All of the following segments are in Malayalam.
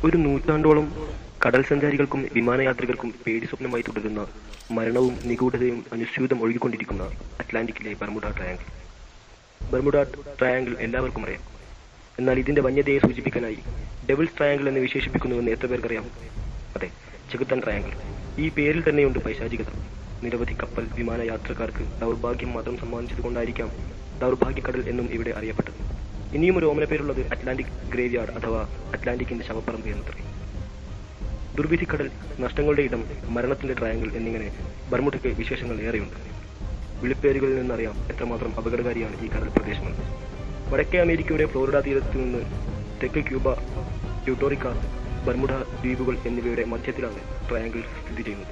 ഒരു നൂറ്റാണ്ടോളം കടൽ സഞ്ചാരികൾക്കും വിമാനയാത്രികർക്കും പേടി സ്വപ്നമായി തുടരുന്ന മരണവും നിഗൂഢതയും അനുസ്യൂതം ഒഴുകിക്കൊണ്ടിരിക്കുന്ന അറ്റ്ലാന്റിക്കിലെ ബർമുഡ ട്രയാങ്കിൾ. ബർമുഡ ട്രയാങ്കിൾ എല്ലാവർക്കും അറിയാം. എന്നാൽ ഇതിന്റെ വന്യതയെ സൂചിപ്പിക്കാനായി ഡെവിൾസ് ട്രയാങ്കിൾ എന്ന് വിശേഷിപ്പിക്കുന്നുവെന്ന് എത്ര പേർക്കറിയാം? അതെ, ചെകുത്താൻ ട്രയാങ്കിൾ. ഈ പേരിൽ തന്നെയുണ്ട് പൈശാചികത. നിരവധി കപ്പൽ വിമാനയാത്രക്കാർക്ക് ദൗർഭാഗ്യം മാത്രം സമ്മാനിച്ചതുകൊണ്ടായിരിക്കാം ദൗർഭാഗ്യക്കടൽ എന്നും ഇവിടെ അറിയപ്പെട്ടത്. ഇനിയും ഒരു ഓമന പേരുള്ളത് അറ്റ്ലാന്റിക് ഗ്രേവ്യാർഡ് അഥവാ അറ്റ്ലാന്റിക്കിന്റെ ശവപ്പറമ്പ് എന്നത്രേ. ദുർവിധിക്കടൽ, നഷ്ടങ്ങളുടെ ഇടം, മരണത്തിന്റെ ട്രയാങ്കിൾ എന്നിങ്ങനെ ബർമുഡയ്ക്ക് വിശേഷങ്ങൾ ഏറെയുണ്ട്. വിളിപ്പേരുകളിൽ നിന്നറിയാം എത്രമാത്രം അപകടകാരിയാണ് ഈ കടൽ പ്രദേശമെന്ന്. വടക്കേ അമേരിക്കയുടെ ഫ്ലോറിഡ തീരത്തു നിന്ന് തെക്ക് ക്യൂബ, പ്യൂട്ടോറിക്ക, ബർമുഡ ദ്വീപുകൾ എന്നിവയുടെ മധ്യത്തിലാണ് ട്രയാങ്കിൾ സ്ഥിതി ചെയ്യുന്നത്.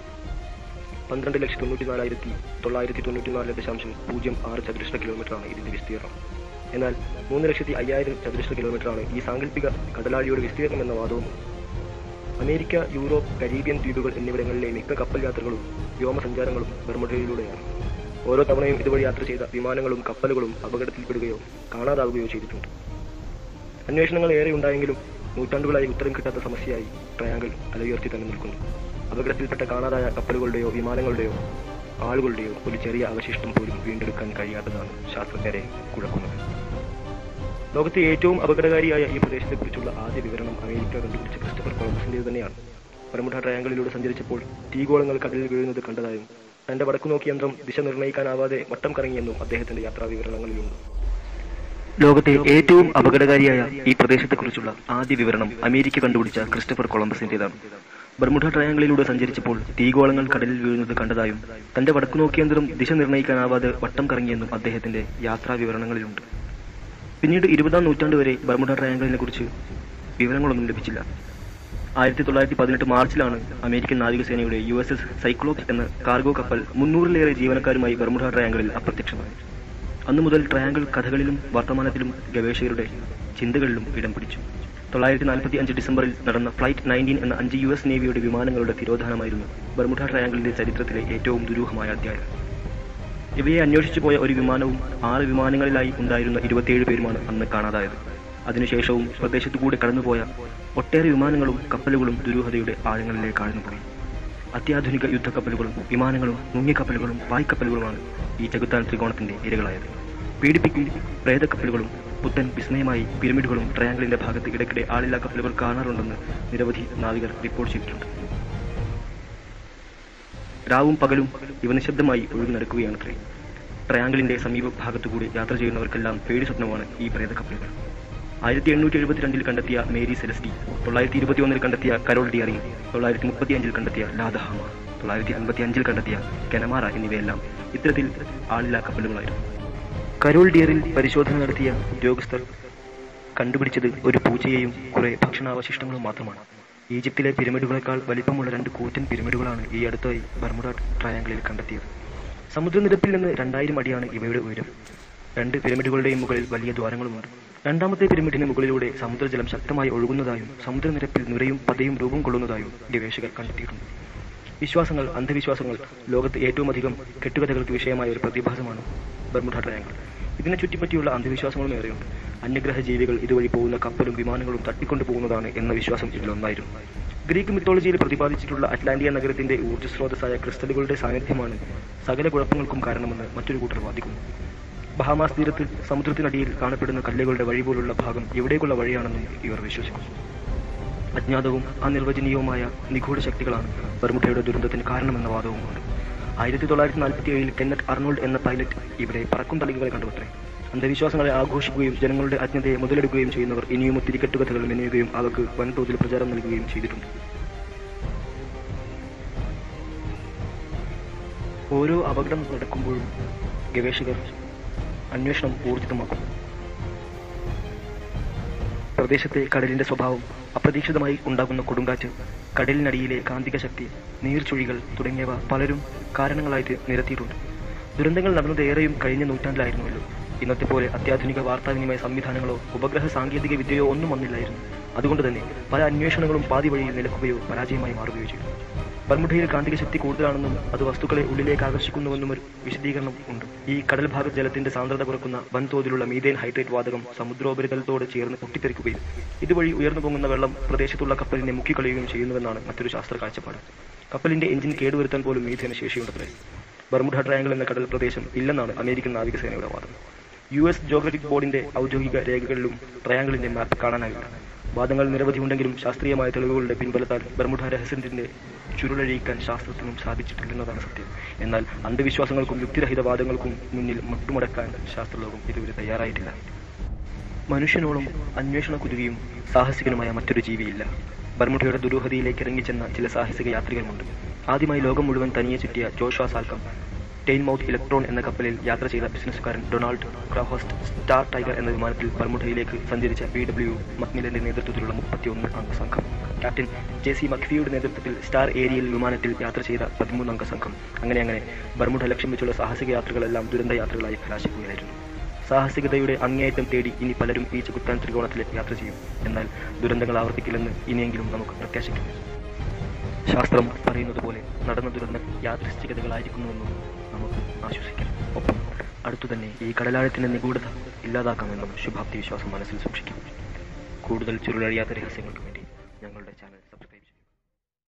12,94,994.06 ചതുരശ്ര കിലോമീറ്ററാണ് ഇതിന്റെ വിസ്തീർണം. എന്നാൽ 3,05,000 ചതുരശ്ര കിലോമീറ്ററാണ് ഈ സാങ്കല്പിക കടലാഴിയുടെ വിസ്തീർണം എന്ന വാദവും. അമേരിക്ക, യൂറോപ്പ്, കരീബിയൻ ദ്വീപുകൾ എന്നിവിടങ്ങളിലെ മിക്ക കപ്പൽ യാത്രകളും വ്യോമസഞ്ചാരങ്ങളും ബർമുഡയിലൂടെയാണ്. ഓരോ തവണയും ഇതുവഴി യാത്ര ചെയ്ത വിമാനങ്ങളും കപ്പലുകളും അപകടത്തിൽപ്പെടുകയോ കാണാതാവുകയോ ചെയ്തിട്ടുണ്ട്. അന്വേഷണങ്ങൾ ഏറെ ഉണ്ടായെങ്കിലും നൂറ്റാണ്ടുകളായി ഉത്തരം കിട്ടാത്ത സമസ്യയായി ട്രയാങ്കിൾ അലയുയർത്തി തന്നെ നിൽക്കുന്നു. അപകടത്തിൽപ്പെട്ട കാണാതായ കപ്പലുകളുടെയോ വിമാനങ്ങളുടെയോ ആളുകളുടെയോ ഒരു ചെറിയ അവശിഷ്ടം പോലും വീണ്ടെടുക്കാൻ കഴിയാത്തതാണ് ശാസ്ത്രജ്ഞരെ കുഴക്കുന്നത്. ലോകത്തെ ഏറ്റവും അപകടകാരിയായ ഈ പ്രദേശത്തെക്കുറിച്ചുള്ള ആദ്യ വിവരണം അമേരിക്ക കണ്ടുപിടിച്ച ക്രിസ്റ്റഫർ കൊളംബസിന്റേത് തന്നെയാണ്. ബർമുഡ ട്രയാങ്കിളിലൂടെ സഞ്ചരിച്ചപ്പോൾ തീഗോളങ്ങൾ കടലിൽ വീഴുന്നത് കണ്ടതായും തന്റെ വടക്കുനോക്കി യന്ത്രം ദിശ നിർണ്ണയിക്കാനാവാതെ വട്ടം കറങ്ങിയെന്നും അദ്ദേഹത്തിന്റെ യാത്രാ വിവരണങ്ങളിലുണ്ട്. ലോകത്തെ ഏറ്റവും അപകടകാരിയായ ഈ പ്രദേശത്തെക്കുറിച്ചുള്ള ആദ്യ വിവരണം അമേരിക്ക കണ്ടുപിടിച്ച ക്രിസ്റ്റഫർ കൊളംബസിന്റേതാണ്. ബർമുഡ ട്രയാങ്കിളിലൂടെ സഞ്ചരിച്ചപ്പോൾ തീഗോളങ്ങൾ കടലിൽ വീഴുന്നത് കണ്ടതായും തന്റെ വടക്കുനോക്കിയന്ത്രം ദിശ നിർണ്ണയിക്കാനാവാതെ വട്ടം കറങ്ങിയെന്നും അദ്ദേഹത്തിന്റെ യാത്രാ വിവരണങ്ങളിലുണ്ട്. പിന്നീട് 20-ാം നൂറ്റാണ്ട് വരെ ബർമുഡ ട്രയാങ്കിളിനെ കുറിച്ച് വിവരങ്ങളൊന്നും ലഭിച്ചില്ല. 1918 മാർച്ചിലാണ് അമേരിക്കൻ നാവികസേനയുടെ USS സൈക്ലോപ്സ് എന്ന കാർഗോ കപ്പൽ 300-ലേറെ ജീവനക്കാരുമായി ബർമുഡ ട്രയാങ്കിളിൽ അപ്രത്യക്ഷമായി. അന്നു മുതൽ ട്രയാങ്കിൾ കഥകളിലും വർത്തമാനത്തിലും ഗവേഷകരുടെ ചിന്തകളിലും ഇടം പിടിച്ചു. 1945 ഡിസംബറിൽ നടന്ന ഫ്ലൈറ്റ് 19 എന്ന 5 US നേവിയുടെ വിമാനങ്ങളുടെ തിരോധാനമായിരുന്നു ബർമുഡ ട്രയാങ്കിളിന്റെ ചരിത്രത്തിലെ ഏറ്റവും ദുരൂഹമായ അധ്യായം. ഇവയെ അന്വേഷിച്ചു പോയ ഒരു വിമാനവും 6 വിമാനങ്ങളിലായി ഉണ്ടായിരുന്ന 27 പേരുമാണ് അന്ന് കാണാതായത്. അതിനുശേഷവും പ്രദേശത്തുകൂടെ കടന്നുപോയ ഒട്ടേറെ വിമാനങ്ങളും കപ്പലുകളും ദുരൂഹതയുടെ ആഴങ്ങളിലേക്ക് ആഴ്ന്നുപോയി. അത്യാധുനിക യുദ്ധക്കപ്പലുകളും വിമാനങ്ങളും മുങ്ങിക്കപ്പലുകളും പായ്ക്കപ്പലുകളുമാണ് ഈ ചെകുത്താൻ ത്രികോണത്തിന്റെ ഇരകളായത്. പീഡിപ്പിക്കും പ്രേതക്കപ്പലുകളും പുത്തൻ വിസ്മയമായി പിരമിഡുകളും ട്രയാങ്കിളിന്റെ ഭാഗത്ത് ഇടയ്ക്കിടെ ആളില്ലാ കപ്പലുകൾ കാണാറുണ്ടെന്ന് നിരവധി നാവികർ റിപ്പോർട്ട് ചെയ്തിട്ടുണ്ട്. രാവും പകലും ഇവ നിശബ്ദമായി ഒഴുകി നടക്കുകയാണത്രേ. ട്രയാങ്കിളിന്റെ സമീപ ഭാഗത്തുകൂടി യാത്ര ചെയ്യുന്നവർക്കെല്ലാം പേടി സ്വപ്നമാണ് ഈ പ്രേതക്കപ്പലുകൾ. 1872 കണ്ടെത്തിയ മേരി സെലസ്റ്റി, 1921 കണ്ടെത്തിയ കരോൾ ഡിയറി, 1935 കണ്ടെത്തിയ ലാദഹാമ, 1955 കണ്ടെത്തിയ കെനമാറ എന്നിവയെല്ലാം ഇത്തരത്തിൽ ആളില്ലാ കപ്പലുകളായിരുന്നു. കരോൾ ഡിയറിൽ പരിശോധന നടത്തിയ ഉദ്യോഗസ്ഥർ കണ്ടുപിടിച്ചത് ഒരു പൂച്ചയെയും കുറെ ഭക്ഷണാവശിഷ്ടങ്ങളും മാത്രമാണ്. ഈജിപ്തിലെ പിരമിഡുകളെക്കാൾ വലിപ്പമുള്ള 2 കൂറ്റൻ പിരമിഡുകളാണ് ഈ അടുത്തായി ബർമുഡ ട്രയാങ്കിളിൽ കണ്ടെത്തിയത്. സമുദ്രനിരപ്പിൽ നിന്ന് 2000 അടിയാണ് ഇവയുടെ ഉയരം. 2 പിരമിഡുകളുടെയും മുകളിൽ വലിയ ദ്വാരങ്ങളുമുണ്ട്. രണ്ടാമത്തെ പിരമിഡിന് മുകളിലൂടെ സമുദ്രജലം ശക്തമായി ഒഴുകുന്നതായും സമുദ്രനിരപ്പിൽ നുരയും പതയും രൂപം കൊള്ളുന്നതായും ഗവേഷകർ കണ്ടെത്തിയിട്ടുണ്ട്. വിശ്വാസങ്ങൾ, അന്ധവിശ്വാസങ്ങൾ, ലോകത്ത് ഏറ്റവും അധികം കെട്ടുകഥകൾക്ക് വിഷയമായ ഒരു പ്രതിഭാസമാണ് ബർമുഡ ട്രയാങ്കിൾ. ഇതിനെ ചുറ്റിപ്പറ്റിയുള്ള അന്ധവിശ്വാസങ്ങളും ഏറെയുണ്ട്. അന്യഗ്രഹ ജീവികൾ ഇതുവഴി പോകുന്ന കപ്പലും വിമാനങ്ങളും തട്ടിക്കൊണ്ടു പോകുന്നതാണ് എന്ന വിശ്വാസം ഇതിലൊന്നായിരുന്നു. ഗ്രീക്ക് മിത്തോളജിയിൽ പ്രതിപാദിച്ചിട്ടുള്ള അറ്റ്ലാന്റിയ നഗരത്തിന്റെ ഊർജ്ജസ്രോതസ്സായ ക്രിസ്റ്റലുകളുടെ സാന്നിധ്യമാണ് സകല കുഴപ്പങ്ങൾക്കും കാരണമെന്ന് മറ്റൊരു കൂട്ടർ വാദിക്കുന്നു. ബഹാമാസ് തീരത്ത് സമുദ്രത്തിനടിയിൽ കാണപ്പെടുന്ന കല്ലുകളുടെ വഴി പോലുള്ള ഭാഗം എവിടേക്കുള്ള വഴിയാണെന്നും ഇവർ വിശ്വസിക്കുന്നു. അജ്ഞാതവും അനിർവചനീയവുമായ നിഗൂഢ ശക്തികളാണ് ബർമുഡയുടെ ദുരന്തത്തിന് കാരണമെന്ന വാദവുമുണ്ട്. 1947 കെന്നറ്റ് അർണോൾഡ് എന്ന പൈലറ്റ് ഇവിടെ പറക്കും തളികകളെ കണ്ടുപത്രേ. അന്ധവിശ്വാസങ്ങളെ ആഘോഷിക്കുകയും ജനങ്ങളുടെ അജ്ഞതയെ മുതലെടുക്കുകയും ചെയ്യുന്നവർ ഇനിയും ഒത്തിരി കെട്ടുകഥകൾ മെനയുകയും അവർക്ക് വൻതോതിൽ പ്രചാരം നൽകുകയും ചെയ്തിട്ടുണ്ട്. ഓരോ അപകടം നടക്കുമ്പോഴും ഗവേഷകർ അന്വേഷണം ഊർജിതമാക്കും. പ്രദേശത്തെ കടലിന്റെ സ്വഭാവം, അപ്രതീക്ഷിതമായി ഉണ്ടാകുന്ന കൊടുങ്കാറ്റ്, കടലിനടിയിലെ കാന്തിക ശക്തി, നീർച്ചുഴികൾ തുടങ്ങിയവ പലരും കാരണങ്ങളായിട്ട് നിരത്തിയിട്ടുണ്ട്. ദുരന്തങ്ങൾ നടന്നത് ഏറെയും കഴിഞ്ഞ നൂറ്റാണ്ടിലായിരുന്നുവല്ലോ. ഇന്നത്തെ പോലെ അത്യാധുനിക വാർത്താവിനിമയ സംവിധാനങ്ങളോ ഉപഗ്രഹ സാങ്കേതിക വിദ്യയോ ഒന്നും വന്നില്ലായിരുന്നു. അതുകൊണ്ട് തന്നെ പല അന്വേഷണങ്ങളും പാതി വഴിയിൽ നിലക്കുകയോ പരാജയമായി മാറുകയോ ചെയ്തു. ബർമുഡയിൽ കാന്തിക ശക്തി കൂടുതലാണെന്നും അത് വസ്തുക്കളെ ഉള്ളിലേക്ക് ആകർഷിക്കുന്നുവെന്നും ഒരു വിശദീകരണം ഉണ്ട്. ഈ കടൽ ഭാഗ ജലത്തിന്റെ സാന്ദ്രത കുറക്കുന്ന വൻതോതിലുള്ള മീഥേൻ ഹൈഡ്രേറ്റ് വാതകം സമുദ്രോപരിതലത്തോട് ചേർന്ന് പൊട്ടിത്തെറിക്കുകയും ഇതുവഴി ഉയർന്നു പൊങ്ങുന്ന വെള്ളം പ്രദേശത്തുള്ള കപ്പലിനെ മുക്കിക്കളയുകയും ചെയ്യുന്നുവെന്നാണ് മറ്റൊരു ശാസ്ത്ര കാഴ്ചപ്പാട്. കപ്പലിന്റെ എഞ്ചിൻ കേടുവരുത്താൻ പോലും മീഥേന് ശേഷിയുണ്ടത്രേ. ബർമുഡ ട്രയാങ്കിൾ എന്ന കടൽ പ്രദേശം ഇല്ലെന്നാണ് അമേരിക്കൻ നാവികസേനയുടെ വാദം. US ജോഗ്രഫിക് ബോർഡിന്റെ ഔദ്യോഗിക രേഖകളിലും ട്രയാങ്കിളിന്റെ മാപ്പ് കാണാനാവില്ല. വാദങ്ങൾ നിരവധിയുണ്ടെങ്കിലും ശാസ്ത്രീയമായ തെളിവുകളുടെ പിൻബലത്താൽ ബർമുഡ രഹസ്യത്തിന്റെ ചുരുളഴിക്കാൻ ശാസ്ത്രത്തിനും സാധിച്ചിട്ടില്ലെന്നതാണ് സത്യം. എന്നാൽ അന്ധവിശ്വാസങ്ങൾക്കും യുക്തിരഹിത വാദങ്ങൾക്കും മുന്നിൽ മുട്ടുമടക്കാൻ ശാസ്ത്രലോകം ഇതുവരെ തയ്യാറായിട്ടില്ല. മനുഷ്യനോളം അന്വേഷണ കുതുകിയും സാഹസികനുമായ മറ്റൊരു ജീവിയില്ല. ബർമുഡയുടെ ദുരൂഹതയിലേക്ക് ഇറങ്ങിച്ചെന്ന ചില സാഹസിക യാത്രികരുമുണ്ട്. ആദ്യമായി ലോകം മുഴുവൻ തനിയെ ചുറ്റിയ ജോഷുവ സാൽക്കം ടെയിൻമൗത്ത് ഇലക്ട്രോൺ എന്ന കപ്പലിൽ യാത്ര ചെയ്ത ബിസിനസ്സുകാരൻ ഡൊണാൾഡ് ക്രാഹോസ്റ്റ് സ്റ്റാർ ടൈഗർ എന്ന വിമാനത്തിൽ ബർമുഡയിലേക്ക് സഞ്ചരിച്ച PW മക്മിലന്റെ നേതൃത്വത്തിലുള്ള 31 അംഗ സംഘം, ക്യാപ്റ്റൻ JC മക്ഫിയുടെ നേതൃത്വത്തിൽ സ്റ്റാർ ഏരിയൽ വിമാനത്തിൽ യാത്ര ചെയ്ത 13 അംഗ സംഘം, അങ്ങനെ ബർമുഡ ലക്ഷ്യം വെച്ചുള്ള സാഹസിക യാത്രകളെല്ലാം ദുരന്ത യാത്രകളായി കലാശിക്കുകയായിരുന്നു. സാഹസികതയുടെ അങ്ങേയറ്റം തേടി ഇനി പലരും ഈ ചെകുത്താൻ ത്രികോണത്തിലേക്ക് യാത്ര ചെയ്യും. എന്നാൽ ദുരന്തങ്ങൾ ആവർത്തിക്കില്ലെന്ന് ഇനിയെങ്കിലും നമുക്ക് പ്രത്യാശിക്കാം. ശാസ്ത്രം പറയുന്നത് പോലെ നടന്ന ദുരന്തം യാദൃശ്ചികതകളായിരിക്കുന്നുവെന്നും നമുക്ക് ആശ്വസിക്കാം. ഒപ്പം അടുത്തുതന്നെ ഈ കടലാഴത്തിന്റെ നിഗൂഢത ഇല്ലാതാക്കാമെന്നും ശുഭാപ്തി വിശ്വാസം മനസ്സിൽ സൂക്ഷിക്കാം. കൂടുതൽ ചുരുളഴിയാത്ത രഹസ്യങ്ങൾക്ക് വേണ്ടി ഞങ്ങളുടെ ചാനൽ